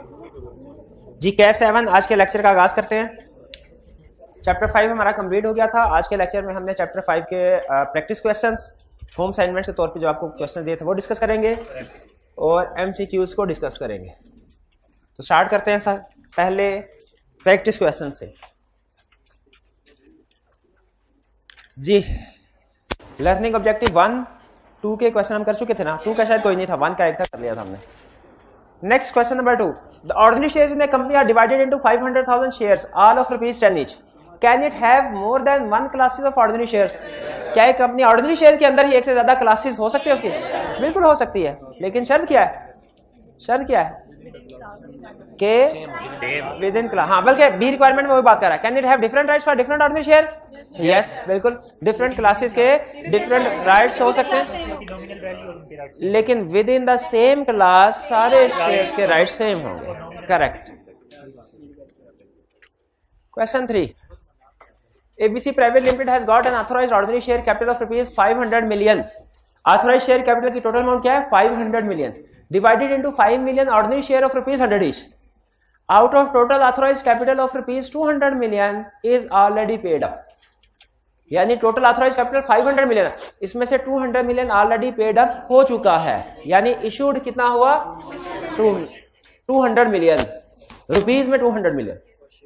जी कैफ 7 आज के लेक्चर का आगाज करते हैं। चैप्टर 5 हमारा कंप्लीट हो गया था। आज के लेक्चर में हमने चैप्टर 5 के प्रैक्टिस क्वेश्चंस होम असाइनमेंट के तौर पे जो आपको क्वेश्चन दिए थे वो डिस्कस करेंगे और एमसीक्यूज को डिस्कस करेंगे। तो स्टार्ट करते हैं सर पहले प्रैक्टिस क्वेश्चन से। जी लर्निंग ऑब्जेक्टिव 1 2 के क्वेश्चन हम कर चुके थे ना। 2 का शायद कोई नहीं था, 1 का एक था, कर लिया था हमने। Next question number 2, the ordinary shares in the company are divided into 500,000 shares all of ₹10 each. Can it have more than 1 classes of ordinary shares? क्या एक कंपनी ऑर्डिनरी शेयर के अंदर ही एक से ज्यादा क्लासेस हो सकती है उसकी? बिल्कुल हो सकती है, लेकिन शर्त क्या है? शर्त क्या है के विद इन क्लास। हाँ, बल्कि बी रिक्वायरमेंट में वही बात कर रहा है। Can it have different rights for different ordinary share? Yes बिल्कुल, डिफरेंट क्लासेस के डिफरेंट राइट्स हो सकते हैं, लेकिन within the same class सारे शेयर्स के राइट सेम होंगे। Correct. Question 3, ABC private limited has got an authorised ordinary share capital of ₹500 million. Authorised share capital की टोटल अमाउंट क्या है? 500 million divided into 5 million ordinary share of ₹100 each. Out of total authorised capital of ₹200 million is already paid up. यानी total authorised capital 500 million, इसमें से 200 million already paid up हो चुका है। यानी इशूड कितना हुआ? 200 मिलियन रुपीज में 200 million.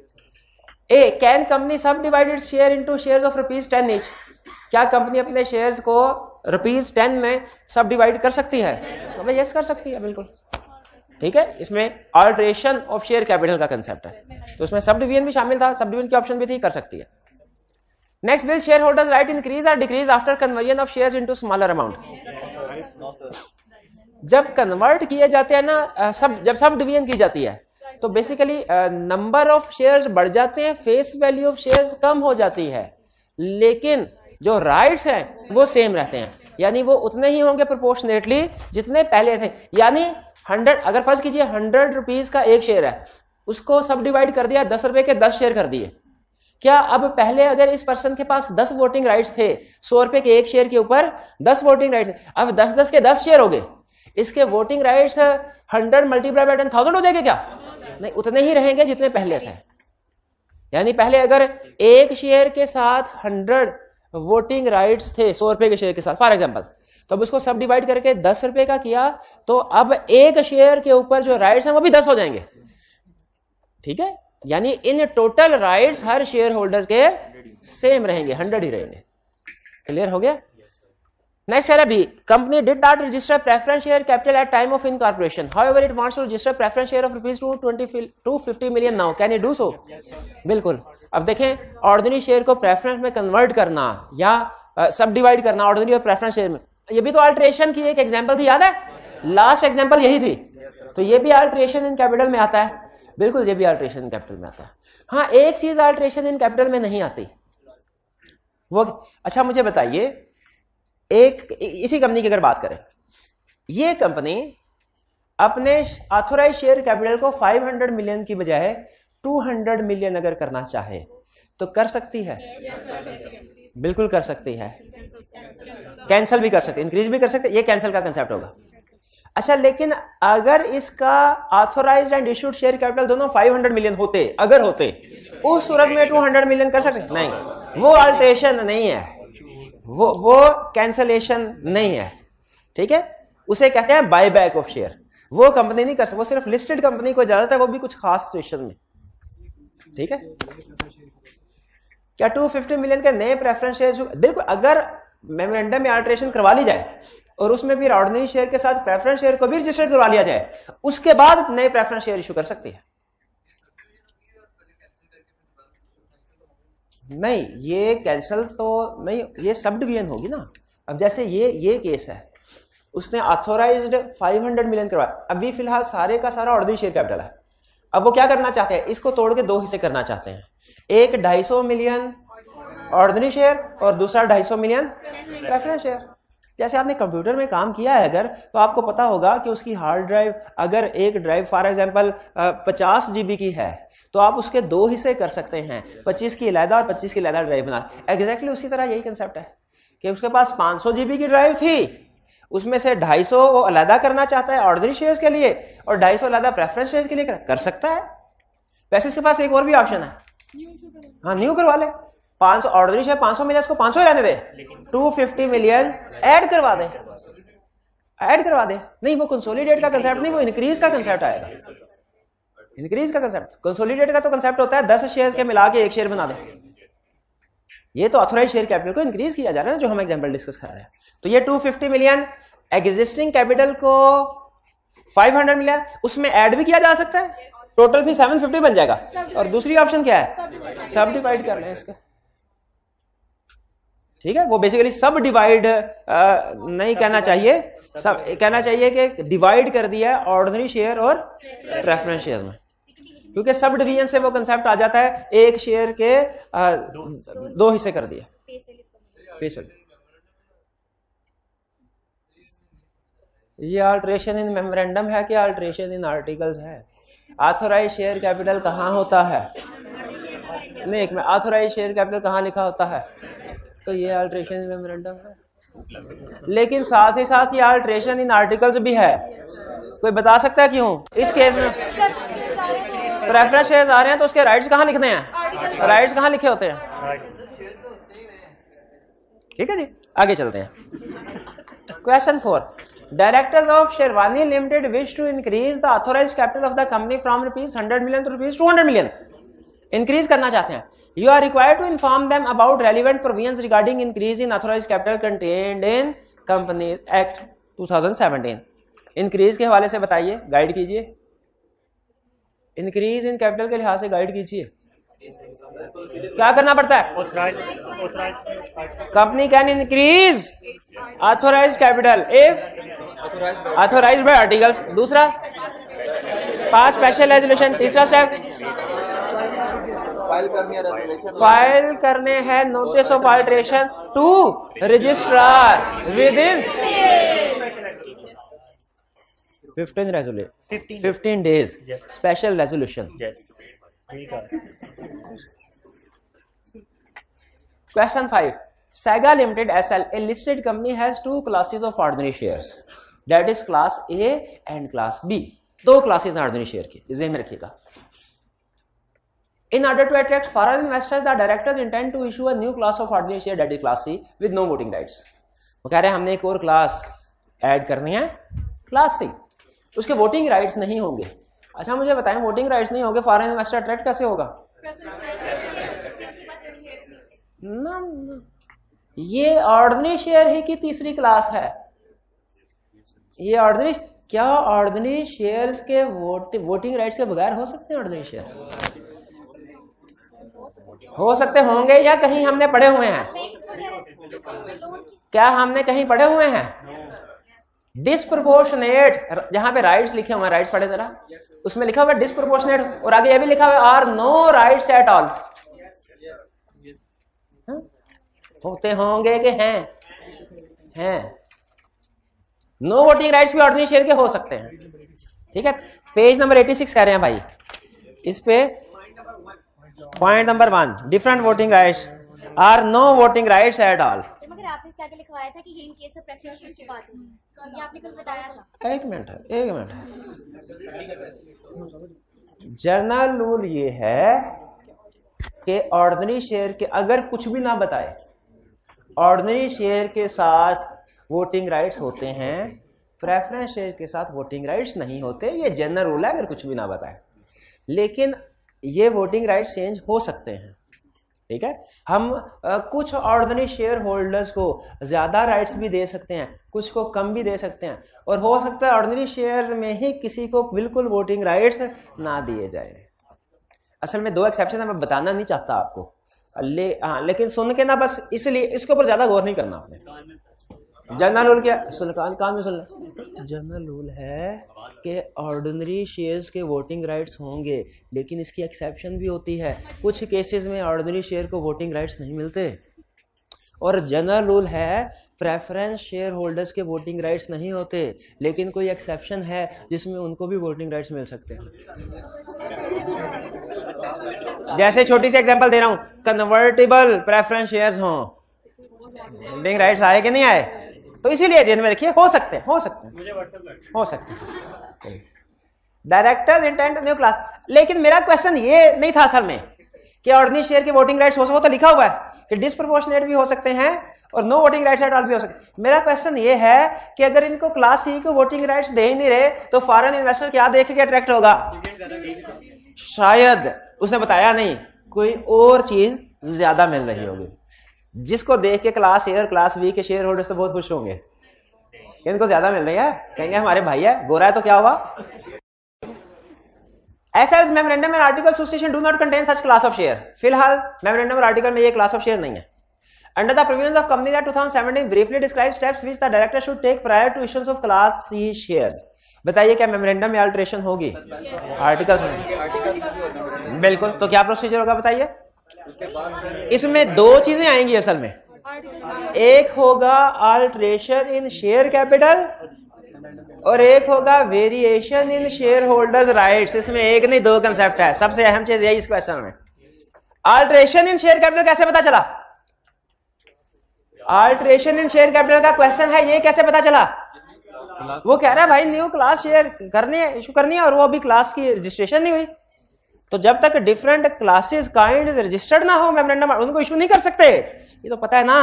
A, can company subdivided share into shares of ₹10 each? क्या कंपनी अपने शेयर्स को ₹10 में सब डिवाइड कर सकती है? तो यस कर सकती है, बिल्कुल ठीक है। इसमें ऑल्ट्रेशन ऑफ शेयर कैपिटल का कंसेप्ट है, तो उसमें सब डिवीजन भी शामिल था, सब डिवीजन की ऑप्शन भी थी, कर सकती है। Next, will shareholders right increase और decrease after conversion of shares into smaller amount? जब कन्वर्ट किए जाते हैं ना, जब सब डिवीजन की जाती है तो बेसिकली नंबर ऑफ शेयर्स बढ़ जाते हैं, फेस वैल्यू ऑफ शेयर्स कम हो जाती है, लेकिन जो राइट्स हैं वो सेम रहते हैं। यानी वो उतने ही होंगे प्रोपोर्शनेटली जितने पहले थे। यानी 100, अगर फर्ज कीजिए 100 रुपीज का एक शेयर है, उसको सब डिवाइड कर दिया, 10 रुपए के 10 शेयर कर दिए। क्या अब पहले अगर इस पर्सन के पास 10 वोटिंग राइट्स थे, 100 रुपए के एक शेयर के ऊपर 10 वोटिंग राइट्स, अब 10-10 के 10 शेयर हो गए, इसके वोटिंग राइट्स 100 मल्टीप्लाई बाय 1000 हो जाएंगे क्या? नहीं, उतने ही रहेंगे जितने पहले थे। यानी पहले अगर एक शेयर के साथ 100 वोटिंग राइट्स थे 100 रुपए के शेयर के साथ फॉर एग्जांपल, तो अब उसको सब डिवाइड करके 10 रुपए का किया, तो अब एक शेयर के ऊपर जो राइट्स हैं वो भी 10 हो जाएंगे। ठीक है, यानी इन टोटल राइट्स हर शेयर होल्डर्स के सेम रहेंगे, 100 ही रहेंगे। क्लियर हो गया? नेक्स्ट कह रहा है B, company did not register preference share capital at time of incorporation, however it wants to register preference share of ₹250 million now, can it do so? बिल्कुल। अब देखें, ऑर्डिनरी शेयर को प्रेफरेंस में कन्वर्ट करना या सब डिवाइड करना ordinary और प्रेफरेंस शेयर में, ये भी तो अल्टरेशन की एक एग्जांपल थी, याद है? लास्ट एग्जांपल यही थी, तो ये भी अल्टरेशन इन कैपिटल में आता है। बिल्कुल, ये भी अल्टरेशन इन कैपिटल में आता है। हाँ, एक चीज अल्टरेशन इन कैपिटल में नहीं आती, वो अच्छा मुझे बताइए, एक इसी कंपनी की अगर बात करें, ये कंपनी अपने ऑथोराइज शेयर कैपिटल को 500 मिलियन की बजाय 200 मिलियन अगर करना चाहे तो कर सकती है? बिल्कुल कर सकती है। कैंसिल भी कर सकते, इंक्रीज भी कर सकते, ये कैंसिल का कंसेप्ट होगा। अच्छा, लेकिन अगर इसका authorised and issued share capital दोनों 500 मिलियन होते, अगर होते, उस सूरत में 200 मिलियन कर सकते? नहीं, वो अल्टरेशन नहीं है, वो कैंसलेशन नहीं है। ठीक है, उसे कहते हैं बायबैक ऑफ शेयर। वो कंपनी नहीं कर सकती, वो सिर्फ लिस्टेड कंपनी को इजाजत है, वो भी कुछ खास सिचुएशन में। ठीक है, क्या 250 मिलियन के नए प्रेफरेंस शेयर? बिल्कुल, अगर मेमोरेंडम में अल्टरेशन करवा ली जाए और उसमें भी ऑर्डिनरी शेयर के साथ प्रेफरेंस शेयर को भी रजिस्टर करवा लिया जाए, उसके बाद नए प्रेफरेंस शेयर इशू कर सकती है। नहीं, ये कैंसिल तो नहीं, ये सब डिवीजन होगी ना। अब जैसे ये केस है, उसने ऑथोराइज्ड 500 मिलियन करवाया, अभी फिलहाल सारे का सारा ऑर्डिनरी शेयर कैपिटल है। अब वो क्या करना चाहते हैं? इसको तोड़ के 2 हिस्से करना चाहते हैं, एक 250 मिलियन ऑर्डिनरी शेयर और दूसरा 250 मिलियन प्रेफरेंस शेयर। जैसे आपने कंप्यूटर में काम किया है अगर, तो आपको पता होगा कि उसकी हार्ड ड्राइव, अगर एक ड्राइव फॉर एग्जांपल 50 GB की है, तो आप उसके 2 हिस्से कर सकते हैं, 25 की अलहदा और 25 की अलहदा ड्राइव बना। एग्जैक्टली उसी तरह यही कंसेप्ट है कि उसके पास 500 GB की ड्राइव थी उसमें से 250 वो अलहदा करना चाहता है ऑर्डिनरी शेयर्स के लिए और 250 अलहदा प्रेफरेंस शेयर्स के लिए कर सकता है। वैसे इसके पास एक और भी ऑप्शन है, हाँ न्यू करवा ले। 500 ऑर्डिनरी शेयर 500 मिलियन, इसको 500 ही रहने दे, 250 मिलियन ऐड करवा दे, ऐड करवा दे। नहीं वो कंसोलिडेट का कंसेप्ट नहीं, वो इंक्रीज का कंसेप्ट आएगा, इंक्रीज का कंसेप्ट। कंसोलिडेट का तो कंसेप्ट होता है 10 शेयर्स के मिला के एक शेयर बना दे। ये तो ऑथोराइज शेयर कैपिटल को इंक्रीज किया जा रहा है जो हम एग्जांपल डिस्कस कर रहे हैं। तो ये 250 मिलियन एग्जिस्टिंग कैपिटल को 500 मिलियन उसमें ऐड भी किया जा सकता है, टोटल फिर 750 बन जाएगा। और दूसरी ऑप्शन क्या है, सब डिवाइड कर लें इसका, ठीक है। वो बेसिकली सब डिवाइड नहीं कहना चाहिए, सब कहना चाहिए कि डिवाइड कर दिया ऑर्डिनरी शेयर और प्रेफरेंस शेयर में, क्योंकि सब डिवीजन से वो कंसेप्ट आ जाता है, एक शेयर के 2 हिस्से कर दिया फेस वैल्यू। ये अल्टरेशन इन मेमोरेंडम है कि अल्टरेशन इन आर्टिकल्स है? ऑथोराइज शेयर कैपिटल कहाँ होता है? नहीं, एक में ऑथोराइज शेयर कैपिटल कहाँ लिखा होता है? तो ये अल्टरेशन इन मेमोरेंडम है, लेकिन साथ ही साथ ये अल्टरेशन इन आर्टिकल्स भी है। कोई बता सकता है क्यों? इस केस में प्रेफरेंस शेयर्स आ रहे हैं तो उसके राइट्स कहाँ लिखने हैं? राइट्स कहाँ लिखे होते हैं? ठीक है जी, आगे चलते हैं। Question 4, directors of Sherwani limited wish to increase the authorised capital of the company from ₹100 million to ₹200 million. Increase करना चाहते हैं। You are required to inform them about relevant provisions regarding increase in authorized capital contained in Companies Act 2017। Increase के हवाले से बताइए, guide कीजिए, increase in capital के लिहाज से गाइड कीजिए। क्या करना पड़ता है? Company can increase authorised capital if authorised by articles. दूसरा, पास स्पेशल रेजोल्यूशन। तीसरा स्टेप, फाइल करने हैं notice of alteration to registrar within 15 days special resolution. Question 5, Sega Limited SL, a listed company, has 2 classes of ordinary shares, that is class A and class B। 2 classes हैं ordinary share की, इसे में रखिएगा। In order to attract foreign investors, the directors intend to issue a new class of ordinary share, that is class C, with no voting rights। वो कह रहे हैं हमने एक और क्लास ऐड करनी है, क्लास C, उसके वोटिंग राइट्स नहीं होंगे। अच्छा मुझे बताएं, वोटिंग राइट्स नहीं होंगे, फॉरेन इन्वेस्टर अट्रैक्ट कैसे होगा? ना, ये ऑर्डिनरी शेयर ही की तीसरी क्लास है। ये ऑर्डिनरी, क्या ऑर्डिनरी शेयर्स के वोटिंग राइट्स के बगैर हो सकते हैं ऑर्डिनरी शेयर? हो सकते होंगे या कहीं हमने पढ़े हुए हैं? क्या हमने कहीं पढ़े हुए हैं? डिस्प्रोपोर्शनेट, जहां पे राइट्स लिखे हुए हैं, राइट्स पढ़े जरा, उसमें लिखा हुआ है डिस्प्रोपोर्शनेट, और आगे ये भी लिखा हुआ है or no rights at all. होते होंगे कि हैं। नो वोटिंग राइट्स भी ऑर्डिनरी शेयर के हो सकते हैं। ठीक है, पेज नंबर 86 कह रहे हैं भाई, इस पे point number 1, different voting rights or no voting rights at all. मगर आपने क्या लिखवाया था कि ये इन केस ऑफ प्रेफरेंस की बात है, ये आपने कल बताया था। एक मिनट जनरल रूल ये है कि ऑर्डिनरी शेयर के अगर कुछ भी ना बताए, ऑर्डिनरी शेयर के साथ वोटिंग राइट्स होते हैं, प्रेफरेंस शेयर के साथ वोटिंग राइट्स नहीं होते। ये जनरल रूल है अगर कुछ भी ना बताए, लेकिन ये वोटिंग राइट्स चेंज हो सकते हैं। ठीक है, हम कुछ ऑर्डिनरी शेयर होल्डर्स को ज्यादा राइट्स भी दे सकते हैं, कुछ को कम भी दे सकते हैं, और हो सकता है ऑर्डिनरी शेयर्स में ही किसी को बिल्कुल वोटिंग राइट्स ना दिए जाए। असल में 2 एक्सेप्शन है, मैं बताना नहीं चाहता आपको, लेकिन सुन के ना बस, इसलिए इसके ऊपर ज्यादा गौर नहीं करना आपने। जनरल रूल क्या सुन, कान में सुन ले, जनरल रूल है कि ऑर्डिनरी शेयर्स के वोटिंग राइट्स होंगे, लेकिन इसकी एक्सेप्शन भी होती है। कुछ केसेस में ऑर्डिनरी शेयर को वोटिंग राइट्स नहीं मिलते, और जनरल रूल है प्रेफरेंस शेयर होल्डर्स के वोटिंग राइट्स नहीं होते, लेकिन कोई एक्सेप्शन है जिसमें उनको भी वोटिंग राइट्स मिल सकते हैं। जैसे छोटी सी एग्जांपल दे रहा हूं, कन्वर्टेबल प्रेफरेंस शेयर्स हों, वोटिंग राइट्स आए कि नहीं आए? तो इसीलिए जेन में रखिए, हो सकते हैं डायरेक्टर्स इंटेंट न्यू क्लास। लेकिन मेरा क्वेश्चन ये नहीं था असल में कि ऑर्डिनरी शेयर की वोटिंग राइट्स हो सकते, वो तो लिखा हुआ है कि डिसप्रोपोर्शनेट भी हो सकते हैं और no voting rights at all भी हो सकते हैं। मेरा क्वेश्चन ये है कि अगर इनको क्लास सी को वोटिंग राइट्स दे ही नहीं रहे तो फॉरेन इन्वेस्टर क्या देख के अट्रैक्ट होगा? शायद उसने बताया नहीं, कोई और चीज ज्यादा मिल रही होगी, जिसको देख के क्लास ए और क्लास बी के शेयर होल्डर्स तो बहुत खुश होंगे, इनको ज्यादा मिल रही है, कहेंगे हमारे भाई है, गोरा है तो क्या हुआ। एसएल्स memorandum and article association do not contain such class of share. फिलहाल मेमोरेंडम और आर्टिकल में ये क्लास ऑफ शेयर नहीं है। Under the provisions of company act 2017 briefly describe steps which the director should take prior to issuance of class C shares. बताइए क्या memorandum में alteration होगी आर्टिकल्स में? बिल्कुल। तो क्या प्रोसीजर होगा बताइए? इसमें दो चीजें आएंगी असल में, एक होगा अल्टरेशन इन शेयर कैपिटल और एक होगा variation in shareholders rights. इसमें एक नहीं दो कंसेप्ट है, सबसे अहम चीज यही इस क्वेश्चन में। अल्टरेशन इन शेयर कैपिटल कैसे पता चला? अल्टरेशन इन शेयर कैपिटल का क्वेश्चन है, ये कैसे पता चला? वो कह रहा है भाई न्यू क्लास शेयर करनी है, इशू करनी है, और वो अभी क्लास की रजिस्ट्रेशन नहीं हुई, तो जब तक डिफरेंट क्लासेस काइंड रजिस्टर्ड ना हो मेमोरेंडम उनको इशू नहीं कर सकते, ये तो पता है ना।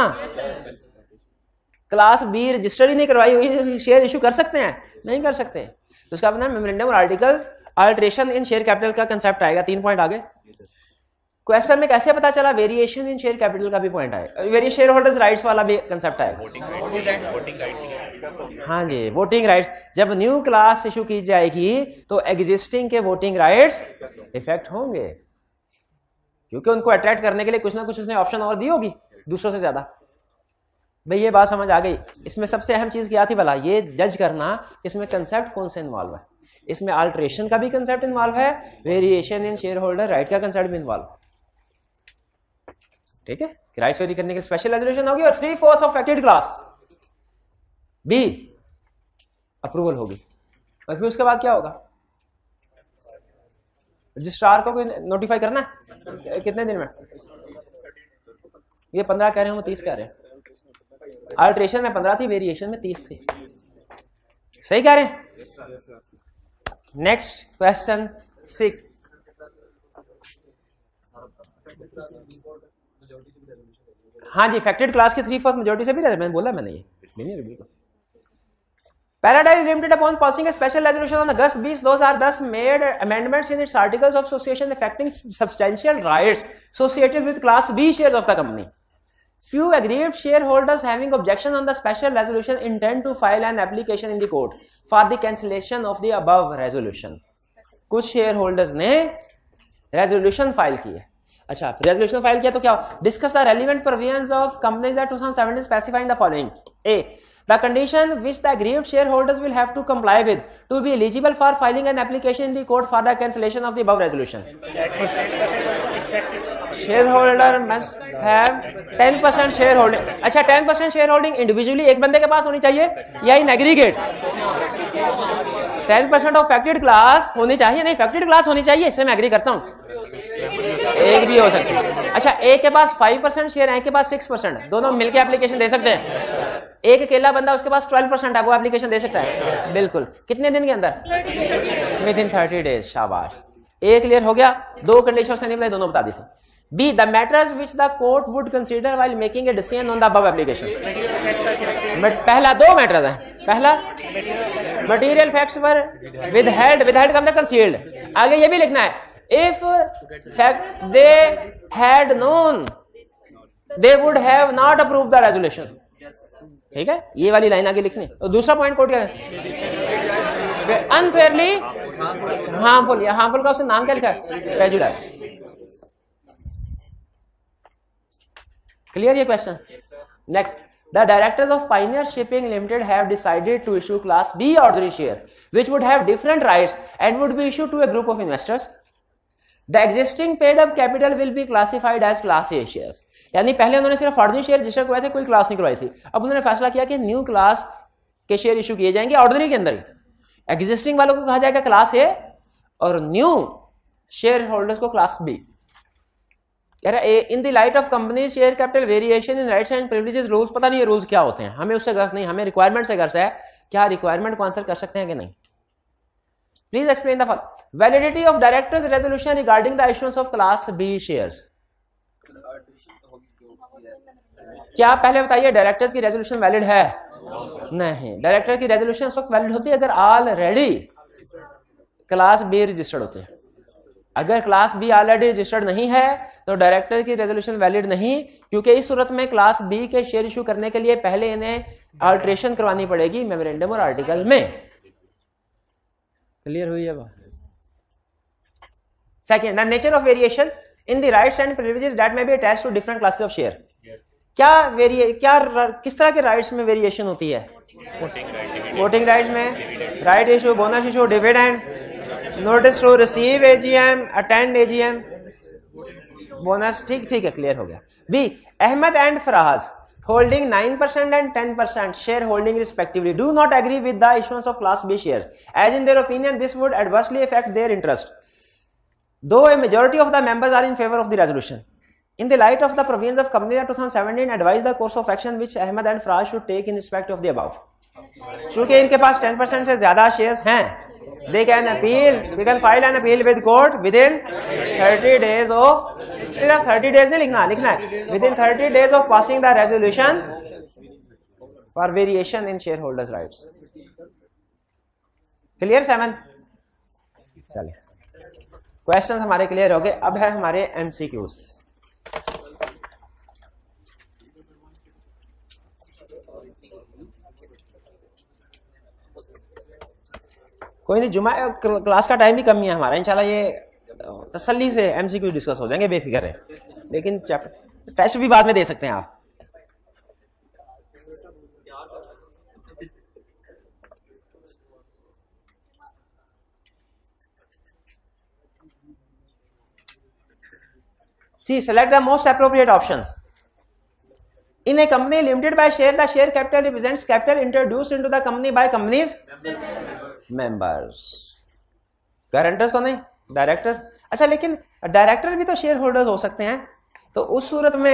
क्लास बी रजिस्टर ही नहीं करवाई हुई शेयर इशू कर सकते हैं? नहीं कर सकते। तो इसका मतलब मेमोरेंडम और article alteration in share capital का कंसेप्ट आएगा। 3 पॉइंट आगे क्वेश्चन में कैसे पता चला? वेरिएशन इन शेयर कैपिटल का भी पॉइंट आएगा, वेरिएशन शेयर होल्डर्स राइट्स वाला भी कंसेप्ट आएगा। हाँ जी, वोटिंग राइट्स। जब न्यू क्लास इशू की जाएगी तो एग्जिस्टिंग के वोटिंग राइट्स इफेक्ट होंगे, क्योंकि उनको अट्रैक्ट करने के लिए कुछ ना कुछ उसने ऑप्शन और दी होगी दूसरों से ज्यादा। भाई ये बात समझ आ गई। इसमें सबसे अहम चीज क्या थी भला? ये जज करना इसमें कंसेप्ट कौन से इन्वॉल्व है। इसमें अल्टरेशन का भी कंसेप्ट इन्वॉल्व है, variation in shareholder right का कंसेप्ट भी इन्वॉल्व। ठीक है, राइट्स वेरी करने के स्पेशल रेजोल्यूशन होगी और 3/4 of affected class B approval होगी। और फिर उसके बाद क्या होगा? रजिस्ट्रार को कोई नोटिफाई करना है कितने दिन में? ये 15 कह रहे हैं, 30 कह रहे हैं। अल्टरेशन में 15 थी, वेरिएशन में 30 थी। सही कह रहे हैं? Next question 6। हाँ जी, फैक्टेड क्लास के 3/4 मेजॉरिटी से भी मैंने बोला, मैंने ये बिल्कुल। Paradise Limited upon passing a special resolution on August 20, 2010 made amendments in its articles of association affecting substantial rights associated with Class B shares of the company. Few aggrieved shareholders having objection on the special resolution intend to file an application in the court for the cancellation of the above resolution. कुछ shareholders ने resolution file की है। अच्छा, resolution file किया तो क्या? Discuss the relevant provisions of Companies Act 2017 specifying the following. A. The condition which the aggrieved shareholders will have to comply with to be eligible for filing an application in the court for the cancellation of the above resolution. Shareholder must have 10% shareholding. अच्छा, 10% shareholding individually एक बंदे के पास होनी चाहिए या in aggregate? 10% of affected class होनी चाहिए, नहीं फैक्टेड क्लास होनी चाहिए, इससे मैं एग्री करता हूँ। एक भी हो सकती है। अच्छा, एक के पास 5% शेयर है, एक के पास 6%, दोनों मिलकर एप्लीकेशन दे सकते हैं। एक अकेला बंदा उसके पास 12% है, वो एप्लीकेशन दे सकता है। बिल्कुल। कितने दिन के अंदर? Within 30 days. शाबाश, एक क्लियर हो गया। 2 कंडीशन से निकले, दोनों बता दी थी। B, the matters which the court would consider while making a decision on the above application. पहला 2 मैटर्स है। पहला, मटेरियल फैक्ट्स वर विदहेल्ड का मतलब कंसील्ड। आगे ये भी लिखना है, if fact they had known they would have not approved the resolution। ठीक है, ये वाली लाइन आगे लिखनी। और दूसरा पॉइंट कोट क्या है? अनफेयरली हार्मफुल, या हार्मफुल का उसने नाम क्या लिखा है? प्रेजुडिस। क्लियर ये question? Next, the directors of Pioneer Shipping Limited have decided to issue Class B ordinary share, which would have different rights and would be issued to a group of investors. The existing paid up capital will be classified as Class A shares. यानी पहले उन्होंने सिर्फ ordinary share register करवाए थे, कोई class नहीं करवाई थी। अब उन्होंने फैसला किया कि न्यू क्लास के शेयर इशू किए जाएंगे ऑर्डिनरी के अंदर ही। एग्जिस्टिंग वालों को कहा जाएगा क्लास ए और न्यू शेयर होल्डर्स को क्लास बी। कह रहा है in the light of company share capital variation in rights and privileges rules, पता नहीं ये रूल्स क्या होते हैं, हमें उससे गर्ज नहीं, हमें रिक्वायरमेंट से गर्ज है। क्या रिक्वायरमेंट को आंसर कर सकते हैं कि नहीं? Please explain the following. Validity of directors resolution regarding the issuance of class B shares. क्या पहले बताइए डायरेक्टर्स की रेजोल्यूशन वैलिड है? नहीं, डायरेक्टर की रेजोल्यूशन उस वक्त वैलिड होती है अगर ऑलरेडी क्लास बी रजिस्टर्ड होते हैं। अगर क्लास बी ऑलरेडी रजिस्टर्ड नहीं है तो डायरेक्टर की रेजोल्यूशन वैलिड नहीं, क्योंकि इस सूरत में क्लास बी के शेयर इशू करने के लिए पहले इन्हें अल्ट्रेशन करवानी पड़ेगी मेमोरेंडम और आर्टिकल में। क्लियर हुई है बात? Second, the nature of variation in the rights and privileges that may be attached to different classes of share. किस तरह के राइट्स में वेरिएशन होती है? वोटिंग राइट्स में, right issue, bonus issue, dividend, notice to receive AGM, attend AGM, bonus. ठीक है, clear हो गया। B, Ahmed and Faraz holding 9% and 10% share holding respectively do not agree with the issuance of class B shares, as in their opinion this would adversely affect their interest, though a majority of the members are in favor of the resolution. In the light of the provisions of Company Act 2017 advise the course of action which Ahmed and Faraz should take in respect of the above. चूंकि इनके पास 10% से ज्यादा shares हैं, they can file an appeal with court within 30 days of, सिर्फ 30 days नहीं लिखना है, within 30 days of passing the resolution for variation in shareholders rights. Clear 7? चलिए क्वेश्चन हमारे क्लियर हो गए। अब है हमारे एमसीक्यूज। कोई नहीं, जुमा क्लास का टाइम भी कम ही है हमारा, इंशाल्लाह ये तसल्ली से एमसीक्यू डिस्कस हो जाएंगे, बेफिक्र है। लेकिन टेस्ट भी बाद में दे सकते हैं आप। See, select the most appropriate options. In a company limited by share, the share capital represents capital introduced into the company by company's members. Guarantors तो नहीं, डायरेक्टर। अच्छा, लेकिन डायरेक्टर भी तो शेयर होल्डर्स हो सकते हैं, तो उस सूरत में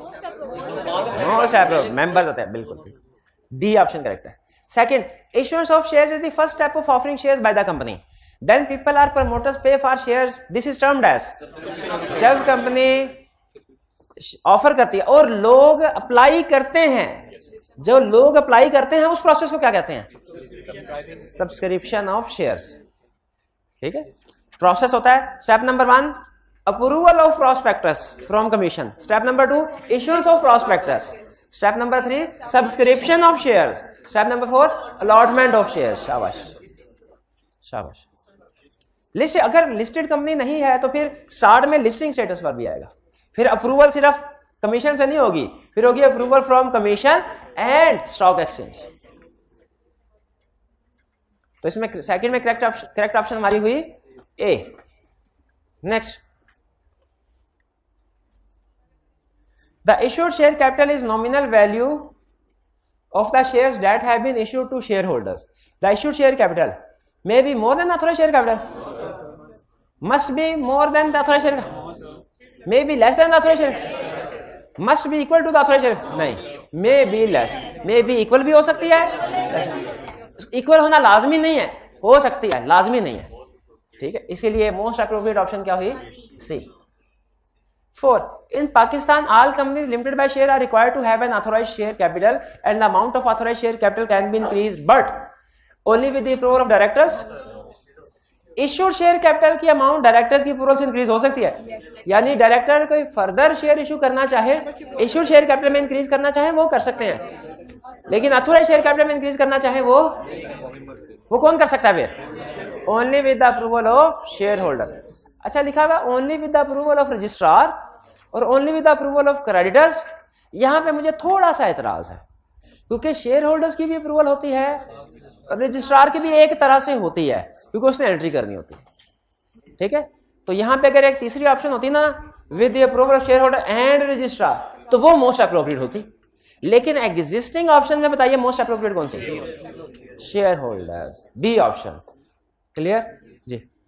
मेंबर्स होते हैं। बिल्कुल, डी ऑप्शन करेक्ट है। Second, issuance of shares is the first step of offering shares by the company. Then people or promoters pay for shares. This is termed as, जब कंपनी ऑफर करती है और लोग apply करते हैं, जो लोग अप्लाई करते हैं उस प्रोसेस को क्या कहते हैं? Subscription of shares. ठीक है, प्रोसेस होता है। Step number 1 approval of prospectus from commission, step number 2 issuance of prospectus, step number 3 subscription of share, step number 4 allotment of share. शाबाश शाबाश। लिस्ट, अगर लिस्टेड कंपनी नहीं है तो फिर स्टार्ट में लिस्टिंग स्टेटस पर भी आएगा। फिर अप्रूवल सिर्फ कमीशन से नहीं होगी, फिर होगी approval from commission and stock exchange. तो इसमें सेकंड में करेक्ट ऑप्शन हमारी हुई A. Next, the issued share capital is nominal value of the shares that have been issued to share holders. The issued share capital may be more than the authorized share capital, must be more than the authorized share capital, may be less than the authorized share, must be equal to the authorized share, नहीं, may be less, may be equal भी हो सकती है, equal होना लाजमी नहीं है, हो सकती है, लाजमी नहीं है। ठीक है, इसीलिए मोस्ट अप्रोप्रिएट ऑप्शन क्या हुई? C. 4, in Pakistan all companies limited by share are required to have an authorized share capital and the amount of authorized share capital can be increased but only with the approval of directors. Issued share capital की amount directors की approval से increase हो सकती है, यानी director कोई further share issue करना चाहे, इश्यूड शेयर कैपिटल में इंक्रीज करना चाहे वो कर सकते हैं, लेकिन अथॉराइज्ड शेयर कैपिटल में इंक्रीज करना चाहे वो कौन कर सकता है? फिर only with the approval of share holders. अच्छा, लिखा हुआ only with the approval of registrar और only with the approval of creditors. यहां पे मुझे थोड़ा सा एतराज है, क्योंकि शेयर होल्डर्स की भी अप्रूवल होती है, रजिस्ट्रार की भी एक तरह से होती है, क्योंकि उसने एंट्री करनी होती है। ठीक है, तो यहां पे अगर एक तीसरी ऑप्शन होती ना, with the approval of share holder and registrar, तो वो मोस्ट अप्रोप्रिएट होती। लेकिन एग्जिस्टिंग ऑप्शन में बताइए मोस्ट अप्रोप्रिएट कौन सी? Share holders, B option. Clear जी?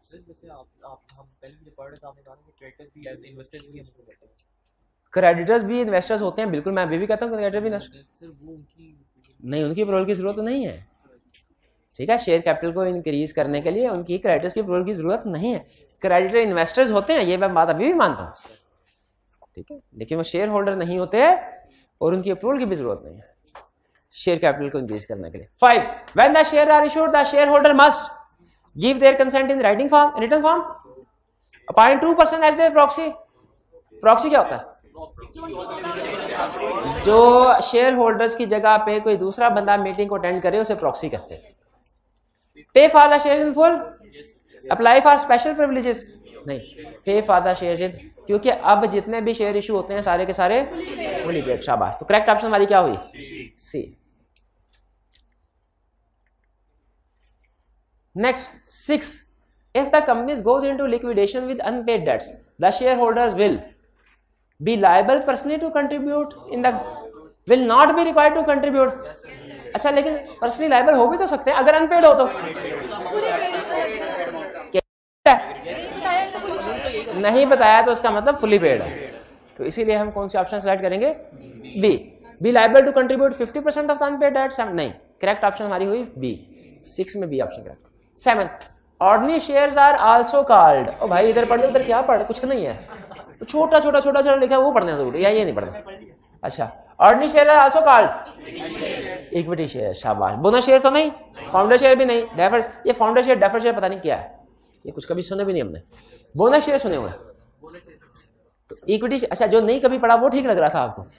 जैसे आप हम पहले भी पढ़ रहे थे, आपने कहा कि क्रेडिटर्स भी एज इन्वेस्टर्स भी हमको कहते हैं। क्रेडिटर्स भी इन्वेस्टर्स होते हैं, बिल्कुल मैं अभी भी कहता हूँ क्रेडिटर भी इन्वेस्टर सर वो उनकी नहीं, उनकी अप्रूवल की जरूरत नहीं है। ठीक है, शेयर कैपिटल को इंक्रीज करने के लिए उनकी क्रेडिटर्स की अप्रूवल की जरूरत नहीं है। क्रेडिटर इन्वेस्टर्स होते हैं, ये मैं बात अभी भी मानता हूँ, ठीक है, लेकिन वो शेयर होल्डर नहीं होते और उनकी अप्रूवल की भी जरूरत नहीं है शेयर कैपिटल को इंक्रीज करने के लिए। 5 when the share are issued the share holder must give their consent in writing form, in written form, appoint 2% as their proxy. Proxy क्या होता है? जो शेयर होल्डर्स की जगह पे कोई दूसरा बंदा मीटिंग को अटेंड करे उसे प्रॉक्सी कहते हैं। Pay for the share in full, apply for special privileges, नहीं, पे फॉर द शेयर इन, क्योंकि अब जितने भी शेयर इशू होते हैं सारे के सारे फुली पेड। शाबाश। तो करेक्ट ऑप्शन हमारी क्या हुई? C. Next 6 if the company goes into liquidation with unpaid debts the shareholders will be liable personally to contribute in the will not be required to contribute। अच्छा, लेकिन personally liable हो भी तो सकते हैं अगर अनपेड हो तो। नहीं बताया तो उसका मतलब फुली पेड है, तो इसीलिए हम कौन सी ऑप्शन सेलेक्ट करेंगे? B liable to contribute 50% of the unpaid debts. नहीं, करेक्ट ऑप्शन हमारी हुई बी। 6 में B option correct. 7 ordinary shares are also called. ओ भाई इधर पढ़ लो, उधर क्या पढ़, कुछ नहीं है, तो छोटा छोटा छोटा छोटा लिखा है वो पढ़ने जरूरी है, ये नहीं पढ़ना। अच्छा, ordinary share are also called equity share. शाबाश। बोनस शेयर तो नहीं, फाउंडर शेयर भी नहीं, डेफर्ड, ये फाउंडर शेयर डेफर्ड शेयर पता नहीं क्या है, ये कुछ कभी सुने भी नहीं हमने। बोनस शेयर सुने हुए, तो इक्विटी, अच्छा जो नहीं कभी पढ़ा वो ठीक लग रहा था आपको।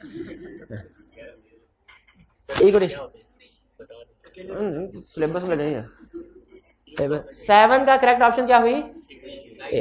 इक्विटी सिलेबस में नहीं है। 7 का करेक्ट ऑप्शन क्या हुई? A.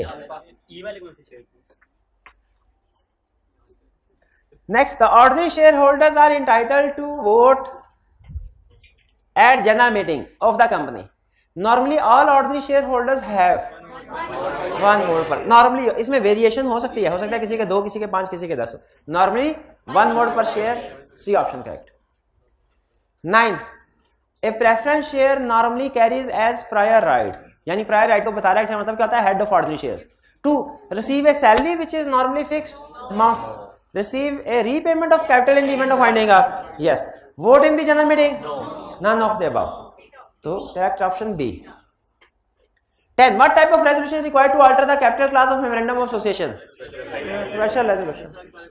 Next, the ordinary shareholders are entitled to vote at general meeting of the company. Normally, all ordinary shareholders have one vote per. Normally, इसमें वेरिएशन हो सकती है, किसी के 2, किसी के 5, किसी के 10। Normally, 1 vote per share. C option correct. 9. A preference share normally carries as prior right. यानी prior right को बता रहा है, इसका मतलब क्या होता है? Head of ordinary shares. 2. Receive a salary which is normally fixed amount. Receive a repayment of capital in the event of winding up. Yes. Vote in the general meeting. None of the above. So correct option B. 10. What type of resolution is required to alter the capital class of memorandum of association? Special resolution.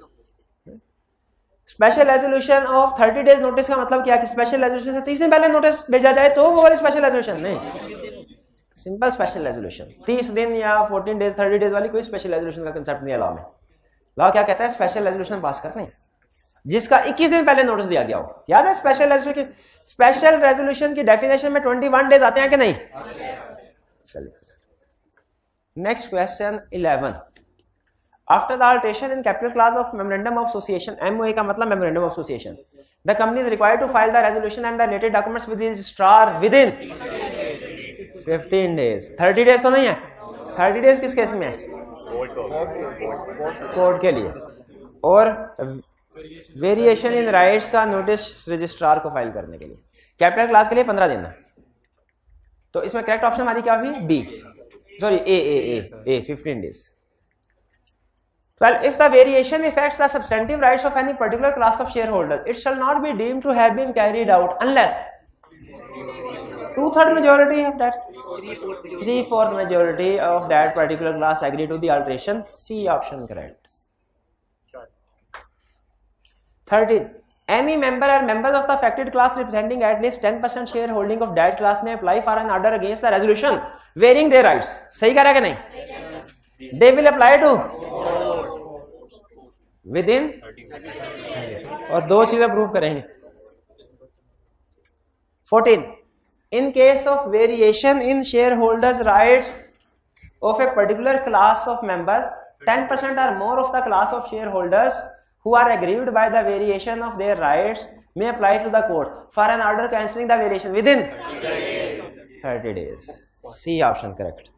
Special resolution of 30 days notice का मतलब क्या कि special resolution से 30 दिन पहले notice भेजा जाए तो वो वाली स्पेशल रेजोल्यूशन नहीं, सिंपल स्पेशल रेजोल्यूशन। 30 दिन या 14 डेज 30 डेज वाली कोई स्पेशल रेजोल्यूशन का कंसेप्ट नहीं है लॉ में। लॉ क्या कहता है? स्पेशल रेजोल्यूशन पास करना है जिसका 21 दिन पहले नोटिस दिया गया हो। याद है स्पेशल रेजोल्यूशन की डेफिनेशन में 21 डेज आते हैं कि नहीं? चलिए next question 11। After the alteration in capital class of memorandum of association, MOA का मतलब memorandum of association, the company is required to file the resolution and the related documents with the registrar within 15 days. 30 days तो नहीं है, 30 days किस case में है? Court के लिए। और वेरिएशन इन राइट्स का नोटिस रजिस्ट्रार को फाइल करने के लिए। कैपिटल क्लास के लिए 15 दिन है, तो इसमें करेक्ट ऑप्शन हमारी क्या हुई? B, sorry A 15 days. 12. If the variation affects the substantive rights of any particular class of shareholders, it shall not be deemed to have been carried out unless 2/3 majority of that, 3/4 majority of that particular class agree to the alteration. C option correct. 13. Any member or members of the affected class representing at least 10% shareholding of that class may apply for an order against the resolution varying their rights. सही कह रहा है कि नहीं? They will apply to within, और 2 चीजें prove करेंगे। 14. In case of variation in shareholders' rights of a particular class of members, 10% or more of the class of shareholders who are aggrieved by the variation of their rights may apply to the court for an order cancelling the variation within 30 days. C option correct.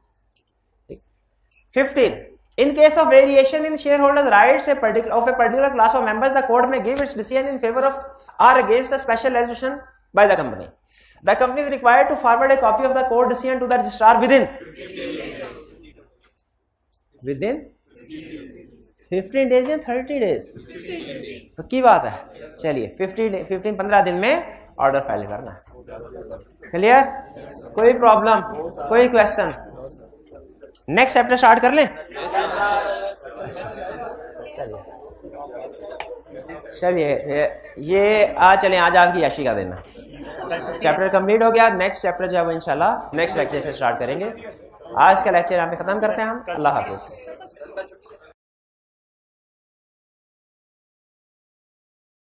15. In case of variation in shareholders' rights of a particular class of members, the court may give its decision in favor of or against the special resolution by the company. The company is required to forward a copy of the court decision to the registrar within within 15 days या 30 days? पक्की बात है। चलिए 15 दिन में order file करना है। Clear? कोई प्रॉब्लम, कोई क्वेश्चन? नेक्स्ट चैप्टर स्टार्ट कर लें? चलिए ये आज चलें, आज आपकी याशी का देना। चैप्टर कंप्लीट हो गया। नेक्स्ट चैप्टर जो है वो इंशाल्लाह नेक्स्ट लेक्चर से स्टार्ट करेंगे। आज का लेक्चर यहाँ पे ख़त्म करते हैं हम। अल्लाह हाफिज़।